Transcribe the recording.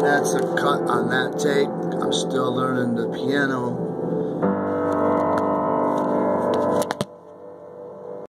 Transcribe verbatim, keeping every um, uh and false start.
That's a cut on that take. I'm still learning the piano.